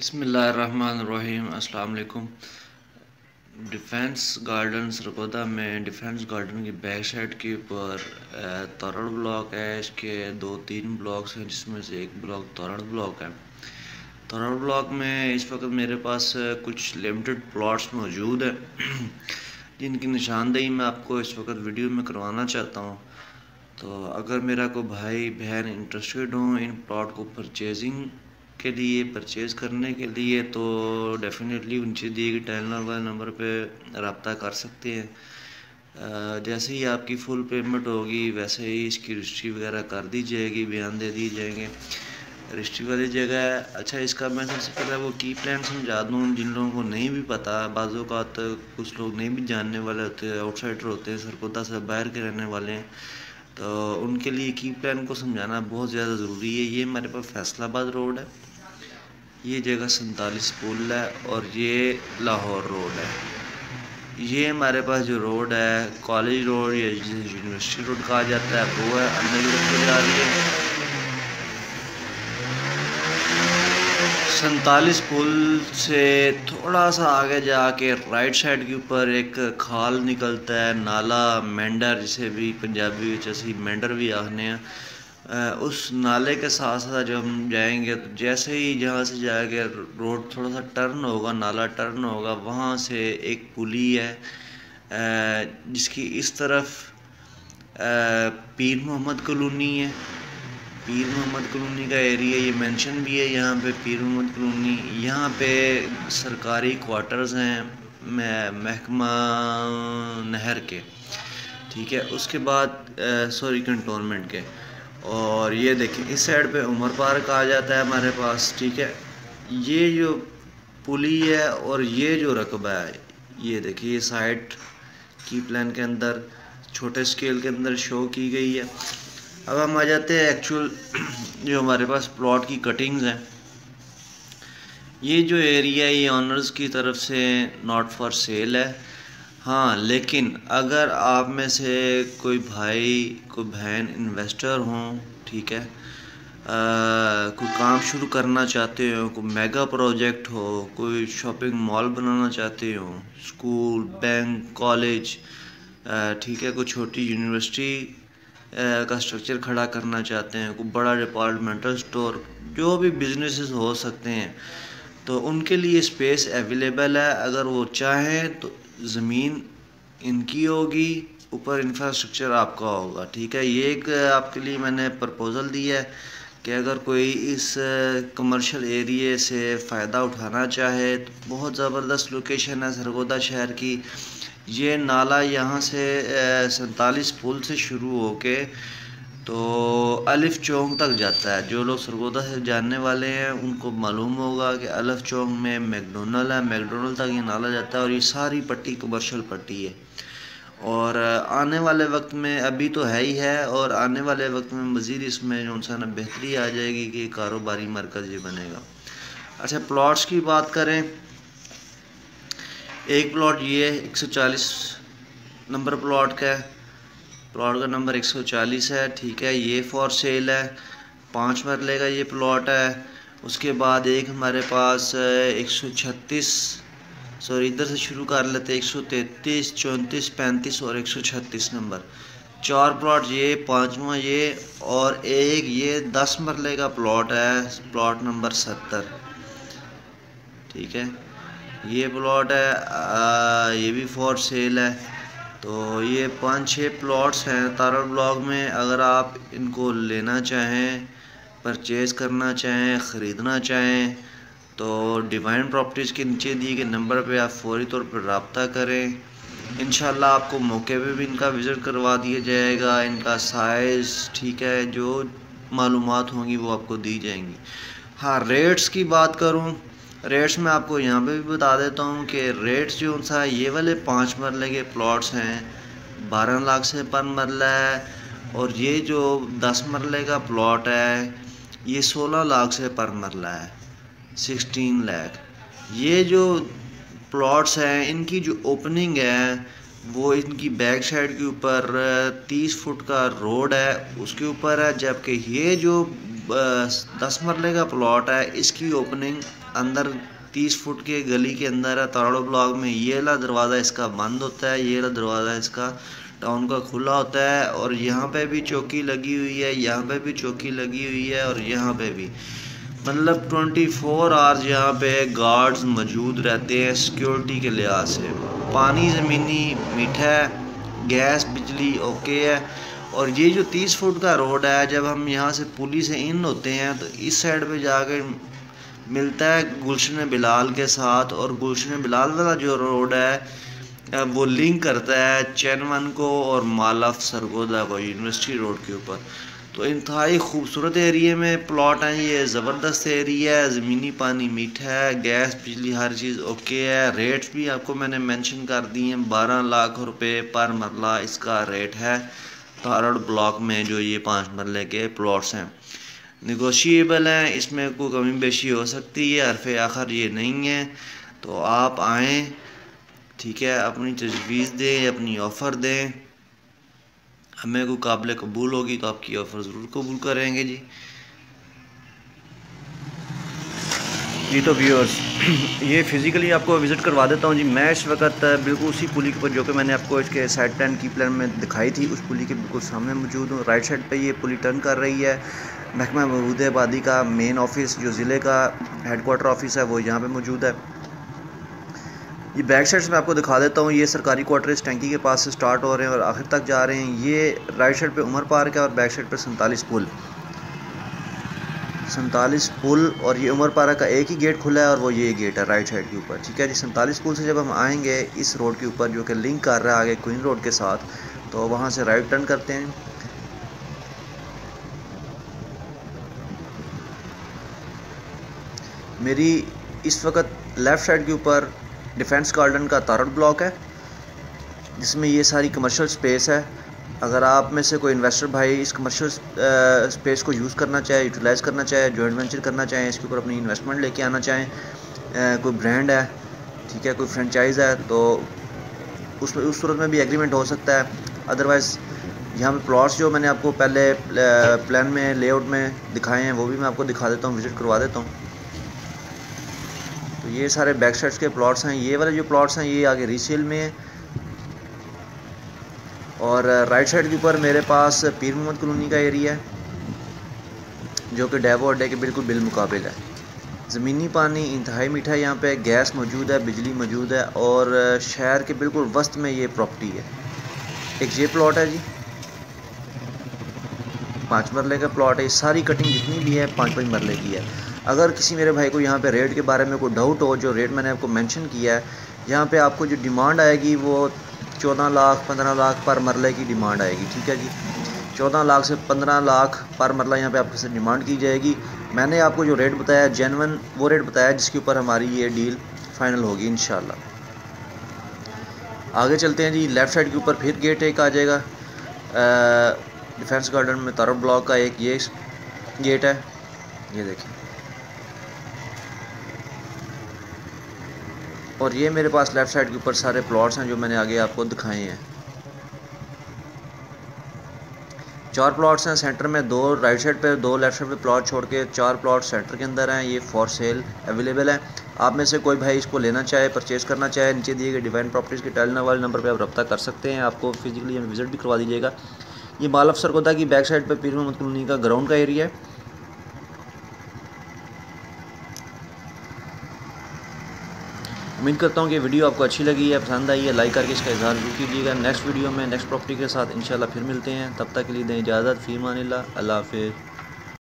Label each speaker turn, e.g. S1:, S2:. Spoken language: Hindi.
S1: बिस्मिल्लाहिर्रहमानिर्रहीम। अस्सलाम वालेकुम। डिफेंस गार्डन सरगोदा में डिफेंस गार्डन की बैक साइड के ऊपर तोरड़ ब्लॉक है। इसके 2-3 ब्लॉक्स हैं जिसमें से एक ब्लॉक तोरड़ ब्लॉक है। तोरड़ ब्लॉक में इस वक्त मेरे पास कुछ लिमिटेड प्लॉट्स मौजूद हैं जिनकी निशानदेही मैं आपको इस वक्त वीडियो में करवाना चाहता हूँ। तो अगर मेरा कोई भाई बहन इंटरेस्टेड हो इन प्लॉट को परचेज़ करने के लिए तो डेफिनेटली उनसे दिए गए टेलीनॉर वाले नंबर पे रब्ता कर सकते हैं। जैसे ही आपकी फुल पेमेंट होगी वैसे ही इसकी रजिस्ट्री वगैरह कर दी जाएगी, बयान दे दिए जाएंगे। रजिस्ट्री वाली जगह है। अच्छा, इसका मैं सबसे पहले वो की प्लान समझा दूँ जिन लोगों को नहीं भी पता। बाज़ औक़ात कुछ लोग नहीं भी जानने वाले होते हैं, आउटसाइडर होते हैं, सरगोदा से बाहर के रहने वाले हैं, तो उनके लिए की प्लान को समझाना बहुत ज़्यादा ज़रूरी है। ये हमारे पास फैसलाबाद रोड है, ये जगह 47 पुल है और ये लाहौर रोड है। ये हमारे पास जो रोड है कॉलेज रोड या यूनिवर्सिटी रोड कहा जाता है वो है, अंदर की तरफ जा रही है। 47 पुल से थोड़ा सा आगे जाके राइट साइड के ऊपर एक खाल निकलता है, नाला मेंढर जिसे भी पंजाबी जैसे मेंढर भी आखने हैं। उस नाले के साथ साथ जब हम जाएंगे तो जैसे ही जहाँ से जाके रोड थोड़ा सा टर्न होगा, नाला टर्न होगा, वहाँ से एक पुली है जिसकी इस तरफ पीर मोहम्मद कॉलोनी है। पीर मोहम्मद कॉलोनी का एरिया ये मेंशन भी है यहाँ पे, पीर मोहम्मद कॉलोनी। यहाँ पे सरकारी क्वार्टर्स हैं महकमा नहर के, ठीक है। उसके बाद कंटोनमेंट के। और ये देखिए इस साइड पे उमर पार्क आ जाता है हमारे पास, ठीक है। ये जो पुली है और ये जो रकबा है ये देखिए, ये साइट की प्लान के अंदर छोटे स्केल के अंदर शो की गई है। अब हम आ जाते हैं एक्चुअल जो हमारे पास प्लॉट की कटिंग्स हैं। ये जो एरिया ये ऑनर्स की तरफ से नॉट फॉर सेल है। हाँ, लेकिन अगर आप में से कोई भाई कोई बहन इन्वेस्टर हों, ठीक है, कोई काम शुरू करना चाहते हो, कोई मेगा प्रोजेक्ट हो, कोई शॉपिंग मॉल बनाना चाहते हो, स्कूल, बैंक, कॉलेज, ठीक है, कोई छोटी यूनिवर्सिटी का स्ट्रक्चर खड़ा करना चाहते हैं, कोई बड़ा डिपार्टमेंटल स्टोर, जो भी बिजनेसेस हो सकते हैं, तो उनके लिए स्पेस अवेलेबल है। अगर वो चाहें तो ज़मीन इनकी होगी, ऊपर इंफ्रास्ट्रक्चर आपका होगा, ठीक है। ये एक आपके लिए मैंने प्रपोज़ल दिया है कि अगर कोई इस कमर्शियल एरिए से फ़ायदा उठाना चाहे तो बहुत ज़बरदस्त लोकेशन है सरगोदा शहर की। ये नाला यहाँ से 47 पुल से शुरू होके तो अलिफ चौक तक जाता है। जो लोग सरगोदा से जानने वाले हैं उनको मालूम होगा कि अलिफ चौक में मैकडोनल्ड है, मैकडोनल्ड तक ये नाला जाता है और ये सारी पट्टी कमर्शियल पट्टी है। और आने वाले वक्त में, अभी तो है ही है, और आने वाले वक्त में मज़ीद इसमें जो सा ना बेहतरी आ जाएगी कि कारोबारी मरकज़ ये बनेगा। अच्छा, प्लॉट्स की बात करें, एक प्लॉट ये 140 नंबर प्लॉट का है, प्लॉट का नंबर 140 है, ठीक है। ये फॉर सेल है, 5 मरले का ये प्लॉट है। उसके बाद एक हमारे पास 136, सॉरी इधर से शुरू कर लेते, 133, 34, 35 और 136 नंबर, 4 प्लॉट ये, 5वां ये, और एक ये 10 मरले का प्लॉट है, प्लॉट नंबर 70, ठीक है। ये प्लॉट है, ये भी फॉर सेल है। तो ये 5-6 प्लॉट्स हैं तारड़ ब्लॉक में। अगर आप इनको लेना चाहें, परचेज़ करना चाहें, ख़रीदना चाहें तो डिवाइन प्रॉपर्टीज़ के नीचे दिए गए नंबर पे आप फौरी तौर पर रब्ता करें। इंशाल्लाह आपको मौके पे भी इनका विज़िट करवा दिया जाएगा। इनका साइज़, ठीक है, जो मालूमात होंगी वो आपको दी जाएंगी। हाँ, रेट्स की बात करूँ, रेट्स मैं आपको यहाँ पे भी बता देता हूँ कि रेट्स जो सा ये वाले 5 मरले के प्लॉट्स हैं 12 लाख से पर मरला है, और ये जो 10 मरले का प्लॉट है ये 16 लाख से पर मरला है, 16 लाख। ये जो प्लॉट्स हैं इनकी जो ओपनिंग है वो इनकी बैक साइड के ऊपर 30 फुट का रोड है, उसके ऊपर है, जबकि ये जो 10 मरले का प्लॉट है इसकी ओपनिंग अंदर 30 फुट के गली के अंदर है ताराड़ो ब्लॉक में। ये वाला दरवाज़ा इसका बंद होता है, ये वाला दरवाज़ा इसका टाउन का खुला होता है। और यहाँ पे भी चौकी लगी हुई है, यहाँ पे भी चौकी लगी हुई है और यहाँ पे भी, मतलब 24 आवर्स यहाँ पे गार्ड्स मौजूद रहते हैं सिक्योरिटी के लिहाज से। पानी ज़मीनी मीठा है, गैस बिजली ओके है। और ये जो 30 फुट का रोड है, जब हम यहाँ से पुली से इन होते हैं तो इस साइड पे जाकर मिलता है गुलशन बिलाल के साथ। और गुलशन बिलाल वाला जो रोड है वो लिंक करता है चैनवन को और मालफ सरगोदा को यूनिवर्सिटी रोड के ऊपर। तो इंतहाई खूबसूरत एरिया में प्लॉट हैं ये, ज़बरदस्त एरिया है, ज़मीनी पानी मीठा है, गैस बिजली हर चीज़ ओके है। रेट्स भी आपको मैंने मेंशन कर दी हैं, 12 लाख रुपए पर मरला इसका रेट है तारड़ ब्लॉक में। जो ये 5 मरले के प्लॉट्स हैं निगोशिएबल हैं, इसमें कोई कमी बेशी हो सकती है, हरफ़े आखिर ये नहीं है। तो आप आएँ, ठीक है, अपनी तजवीज़ दें, अपनी ऑफ़र दें, हमें कोई काबिल कबूल होगी तो आपकी ऑफ़र ज़रूर कबूल करेंगे जी। तो व्यूअर्स ये फ़िज़िकली आपको विज़िट करवा देता हूँ जी। मैं इस वक्त बिल्कुल उसी पुली के ऊपर जो कि मैंने आपको इसके साइड प्लान की प्लान में दिखाई थी, उस पुली के बिल्कुल सामने मौजूद हूँ। राइट साइड पे ये पुली टर्न कर रही है। महकमा महबूद आबादी का मेन ऑफिस, जो ज़िले का हेडक्वार्टर ऑफिस है, वो यहाँ पे मौजूद है। ये बैक साइड से मैं आपको दिखा देता हूँ। ये सरकारी क्वार्टर इस टंकी के पास से स्टार्ट हो रहे हैं और आखिर तक जा रहे हैं। ये राइट साइड पे उमर पार्क है और बैक साइड पे 47 पुल। और ये उमर पार्क का एक ही गेट खुला है और वो ये गेट है राइट साइड के ऊपर, ठीक है जी। 47 पुल से जब हम आएंगे इस रोड के ऊपर जो कि लिंक कर रहा है आगे क्वीन रोड के साथ, तो वहाँ से राइट टर्न करते हैं। मेरी इस वक्त लेफ़्ट साइड के ऊपर डिफेंस गार्डन का तारड़ ब्लॉक है, जिसमें ये सारी कमर्शियल स्पेस है। अगर आप में से कोई इन्वेस्टर भाई इस कमर्शियल स्पेस को यूज़ करना चाहे, यूटिलाइज़ करना चाहे, जॉइंट वेंचर करना चाहें, इसके ऊपर अपनी इन्वेस्टमेंट लेके आना चाहें, कोई ब्रांड है, ठीक है, कोई फ्रेंचाइज़ है, तो उस सूरत में भी एग्रीमेंट हो सकता है। अदरवाइज़ यहाँ पे प्लॉट्स जो मैंने आपको पहले प्लान में लेआउट में दिखाए हैं वो भी मैं आपको दिखा देता हूँ, विज़िट करवा देता हूँ। तो ये सारे बैक साइड्स के प्लॉट्स हैं। ये वाले जो प्लॉट्स हैं ये आगे रीसेल में है। और राइट साइड के ऊपर मेरे पास पीर मोहम्मद कॉलोनी का एरिया है, जो कि डेवो अड्डे के बिल्कुल बिलमुकाबिल है। ज़मीनी पानी इंतहाई मीठा है, यहाँ पे गैस मौजूद है, बिजली मौजूद है और शहर के बिल्कुल वस्त में ये प्रॉपर्टी है। एक ये प्लॉट है जी, 5 मरले का प्लॉट है। सारी कटिंग जितनी भी है 5-5 मरले की है। अगर किसी मेरे भाई को यहाँ पे रेट के बारे में कोई डाउट हो, जो रेट मैंने आपको मेंशन किया है, यहाँ पे आपको जो डिमांड आएगी वो 14 लाख 15 लाख पर मरले की डिमांड आएगी, ठीक है जी। 14 लाख से 15 लाख पर मरला यहाँ पे आपके से डिमांड की जाएगी। मैंने आपको जो रेट बताया जेन्युइन वो रेट बताया जिसके ऊपर हमारी ये डील फाइनल होगी इंशाल्लाह। आगे चलते हैं जी। लेफ़्ट साइड के ऊपर फिर गेट एक आ जाएगा डिफेंस गार्डन में तारड़ ब्लॉक का। एक ये गेट है, ये देखिए। और ये मेरे पास लेफ़्ट साइड के ऊपर सारे प्लॉट्स हैं जो मैंने आगे आपको दिखाए हैं। 4 प्लॉट्स हैं सेंटर में, 2 राइट साइड पे, 2 लेफ़्ट साइड पे प्लॉट छोड़ के 4 प्लॉट सेंटर के अंदर हैं। ये फॉर सेल अवेलेबल है। आप में से कोई भाई इसको लेना चाहे, परचेज़ करना चाहे, नीचे दिए गए डिवाइन प्रॉपर्टीज़ के टेलीफोन वाले नंबर पे आप रब्ता कर सकते हैं। आपको फिजिकली विज़िट भी करवा दीजिएगा। ये मालफ सरगोदा की बैक साइड पे पीर मोहम्मद कॉलोनी का ग्राउंड का एरिया है। उम्मीद करता हूँ कि वीडियो आपको अच्छी लगी है, पसंद आई है। लाइक करके इसका इज़हार जरूर कीजिएगा। नेक्स्ट वीडियो में नेक्स्ट प्रॉपर्टी के साथ इंशाल्लाह फिर मिलते हैं। तब तक के लिए दें इजाज़त। फ़ी अमानिल्लाह। अल्लाह हाफ़िज़।